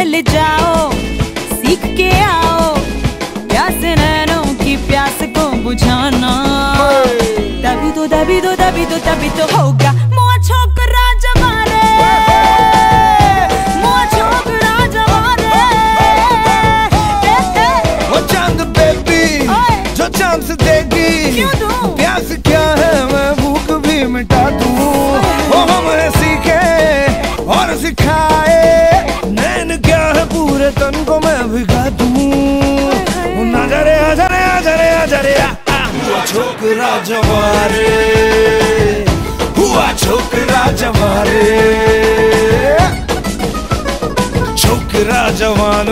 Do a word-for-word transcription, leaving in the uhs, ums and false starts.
मिल जाओ, सीख के आओ प्यास नैनों की प्यास को बुझाना। तभी तो तभी तो तभी तो तभी तो होगा मुआ छोकरा जवारे, मुआ छोकरा जवारे। वो चांद बेबी जो चांद से देगी, क्यों दूं? प्यास क्या है मैं भूख भी मिटा दूं। वो हमें सीखे और सिखाए, नैन क्या है पूरे तन को मैं भिगा दूं। नजरे आजरे आजरे आजरे हुआ छोकरा जवारे, हुआ छोकरा जवारे, छोकरा जवान।